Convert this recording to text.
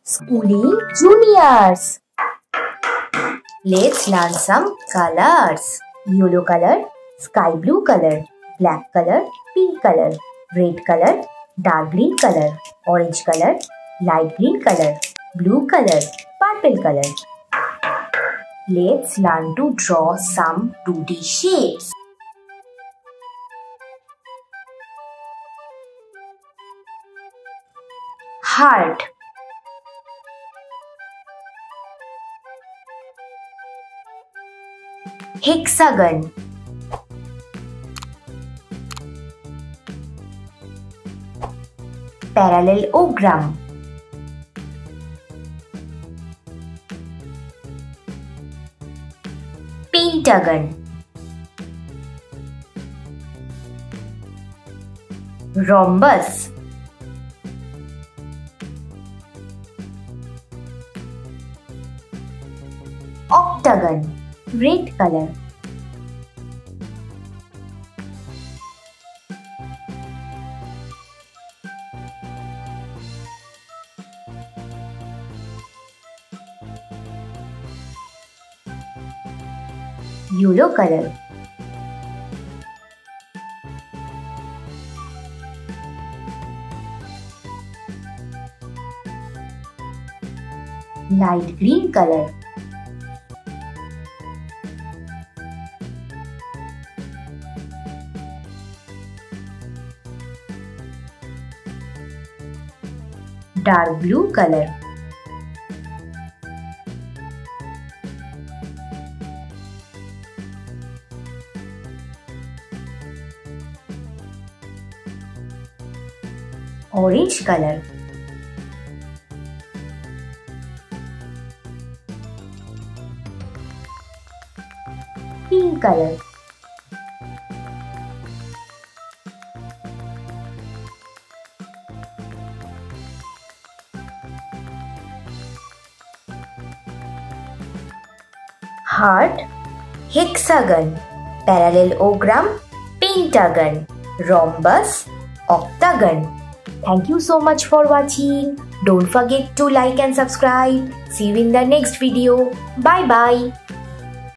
Schooling Juniors. Let's learn some colors. Yellow color, sky blue color, black color, pink color, red color, dark green color, orange color, light green color, blue color, purple color. Let's learn to draw some 2D shapes. Heart. Hexagon. Parallelogram. Pentagon. Rhombus. Octagon, red color. Yellow color. Light green color. Dark blue color. Orange color. Pink color. Heart, hexagon, parallelogram, pentagon, rhombus, octagon. Thank you so much for watching. Don't forget to like and subscribe. See you in the next video. Bye bye.